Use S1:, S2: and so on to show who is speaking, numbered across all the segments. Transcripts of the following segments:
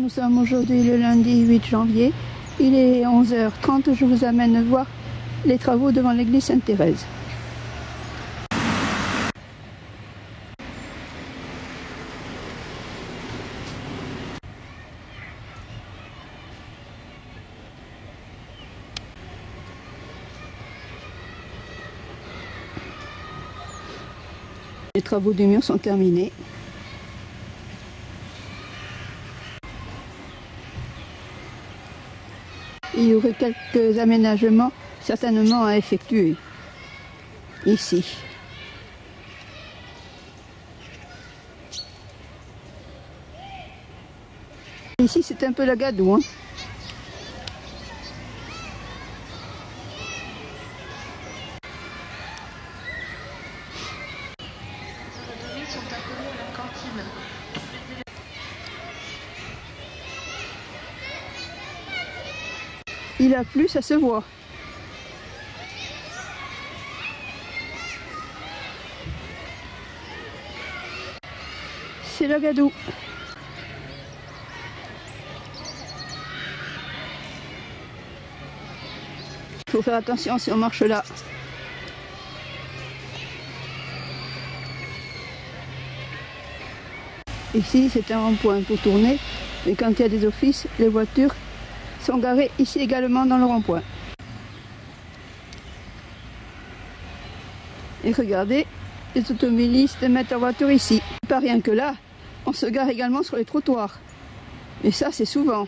S1: nous sommes aujourd'hui le lundi 8 janvier. Il est 11h30. Je vous amène voir les travaux devant l'église Sainte-Thérèse. Les travaux du mur sont terminés. Il y aurait quelques aménagements certainement à effectuer ici. Ici c'est un peu la gadoue. Il a plu, ça se voit. C'est la gadoue. Il faut faire attention si on marche là. Ici, c'est un rond-point pour tourner, mais quand il y a des offices, les voitures sont garés ici également dans le rond-point. Et regardez, les automobilistes mettent leur voiture ici. Pas rien que là, on se gare également sur les trottoirs. Et ça, c'est souvent.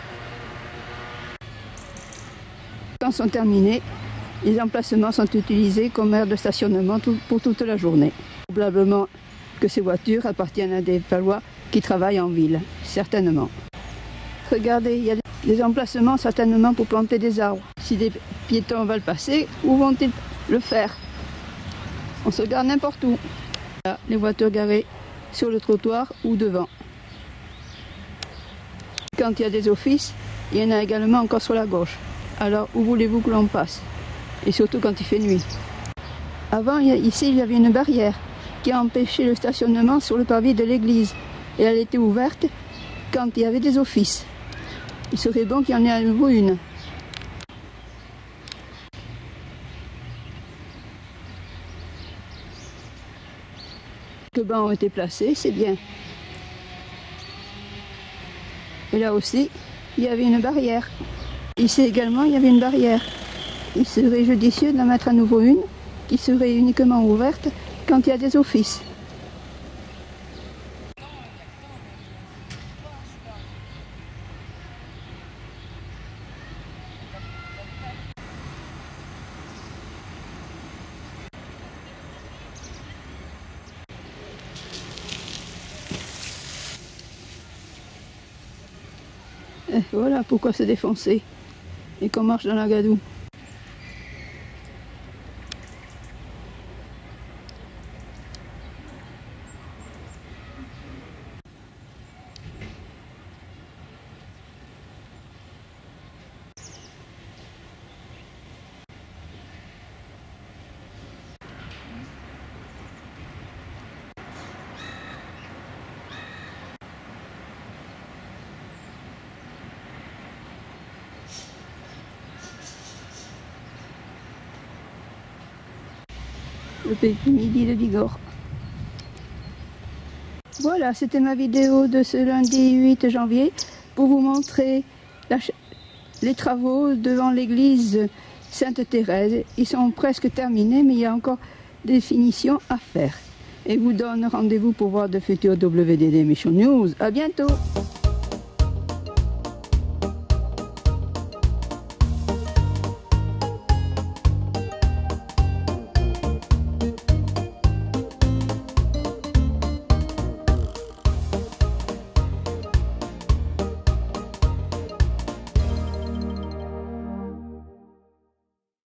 S1: Quand sont terminés, les emplacements sont utilisés comme aire de stationnement pour toute la journée. Probablement que ces voitures appartiennent à des Palois qui travaillent en ville, certainement. Regardez, il y a des emplacements certainement pour planter des arbres. Si des piétons veulent passer, où vont-ils le faire? On se gare n'importe où. Là, les voitures garées sur le trottoir ou devant. Quand il y a des offices, il y en a également encore sur la gauche. Alors, où voulez-vous que l'on passe? Et surtout quand il fait nuit. Avant, ici, il y avait une barrière qui a empêché le stationnement sur le pavé de l'église. Et elle était ouverte quand il y avait des offices. Il serait bon qu'il y en ait à nouveau une. Les bancs ont été placés, c'est bien. Et là aussi, il y avait une barrière. Ici également, il y avait une barrière. Il serait judicieux d'en mettre à nouveau une, qui serait uniquement ouverte quand il y a des offices. Et voilà pourquoi se défoncer et qu'on marche dans la gadoue. Le petit midi de Bigorre. Voilà, c'était ma vidéo de ce lundi 8 janvier pour vous montrer les travaux devant l'église Sainte-Thérèse. Ils sont presque terminés, mais il y a encore des finitions à faire. Et je vous donne rendez-vous pour voir de futurs WDD Mission News. À bientôt!